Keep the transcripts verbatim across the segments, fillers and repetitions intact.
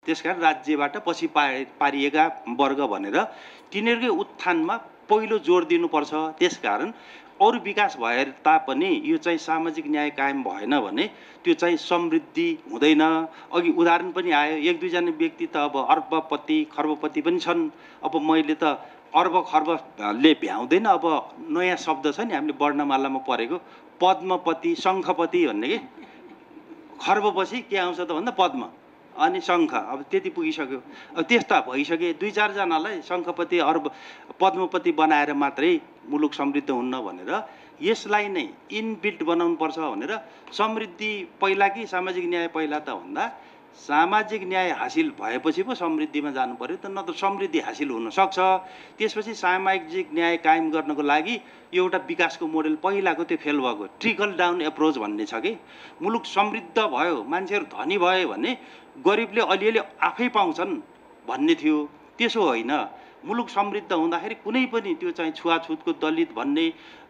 त्यसकारण राज्यबाट पछि पारिएका वर्ग भनेर तिनीहरूकै उत्थानमा पहिलो जोड दिनुपर्छ। त्यसकारण अरू विकास भए तापनि यो चाहिँ सामाजिक न्याय कायम भएन भने त्यो चाहिँ समृद्धि हुँदैन। अघि उदाहरण पनि आयो, एक दुईजना व्यक्ति त अब अर्बपति खर्बपति पनि छन्। अब मैले त अर्ब खर्बले भ्याउँदैन। अब नयाँ शब्द छ नि हामीले वर्णमालामा पढेको पद्मपति शङ्खपति भन्ने के, खर्बपछि के आउँछ त भन्दा पद्म अनि शङ्ख, अब त्यति पुगिसक्यो। अब त्यस्ता भइसके दुई चारजनालाई शङ्खपति अर्ब पद्मपति बनाएर मात्रै मुलुक समृद्ध हुन्न भनेर यसलाई नै इनबिल्ट बनाउनुपर्छ भनेर समृद्धि पहिला कि सामाजिक न्याय पहिला त भन्दा सामाजिक न्याय हासिल भएपछि पो समृद्धिमा जानु पर्यो त, नत्र समृद्धि हासिल हुन सक्छ। त्यसपछि सामाजिक न्याय कायम गर्नको लागि एउटा विकासको मोडेल पहिलाको त्यो फेल भएको ट्रिकल डाउन एप्रोच भन्ने छ कि मुलुक समृद्ध भयो मान्छेहरू धनी भयो भने गरिबले अलिअलि आफै पाउँछन् भन्ने थियो। त्यसो होइन, मुलुक समृद्ध हुँदाखेरि कुनै पनि त्यो चाहिँ छुवाछुतको दलित भन्ने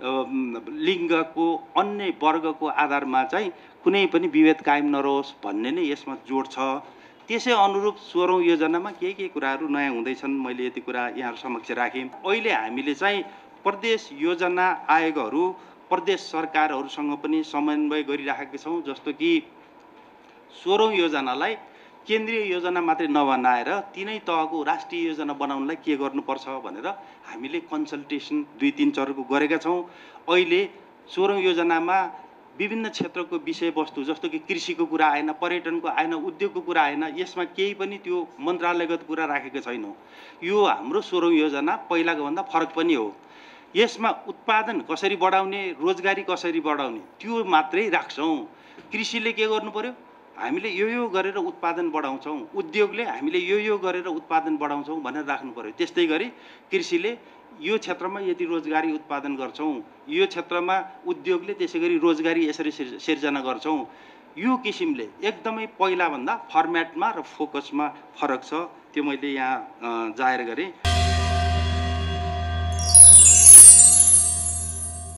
लिङ्गको अन्य वर्गको आधारमा चाहिँ कुनै पनि विभेद कायम नरहोस् भन्ने नै यसमा जोड छ। त्यसै अनुरूप सोह्रौँ योजनामा के के कुराहरू नयाँ हुँदैछन् मैले यति कुरा यहाँहरू समक्ष राखेँ। अहिले हामीले चाहिँ प्रदेश योजना आयोगहरू प्रदेश सरकारहरूसँग पनि समन्वय गरिराखेका छौँ। जस्तो कि सोह्रौँ योजनालाई केन्द्रीय योजना मात्रै नबनाएर तिनै तहको राष्ट्रिय योजना बनाउनलाई के गर्नुपर्छ भनेर हामीले कन्सल्टेसन दुई तीन चरणको गरेका छौँ। अहिले सोह्रौँ योजनामा विभिन्न क्षेत्रको विषयवस्तु जस्तो कि कृषिको कुरा आएन, पर्यटनको आएन, उद्योगको कुरा आएन, यसमा केही पनि त्यो मन्त्रालयगत कुरा राखेको छैनौँ। यो हाम्रो सोह्रौँ योजना पहिलाको भन्दा फरक पनि हो। यसमा उत्पादन कसरी बढाउने, रोजगारी कसरी बढाउने त्यो मात्रै राख्छौँ। कृषिले के गर्नु पर्यो, हामीले यो यो गरेर उत्पादन बढाउँछौँ, उद्योगले हामीले यो यो गरेर उत्पादन बढाउँछौँ भनेर राख्नु पर्यो। त्यस्तै गरी कृषिले यो क्षेत्रमा यति रोजगारी उत्पादन गर्छौँ, यो क्षेत्रमा उद्योगले त्यसै गरी रोजगारी यसरी सिर्जना गर्छौँ। यो किसिमले एकदमै पहिलाभन्दा फर्मेटमा र फोकसमा फरक छ। त्यो मैले यहाँ जाहेर गरेँ।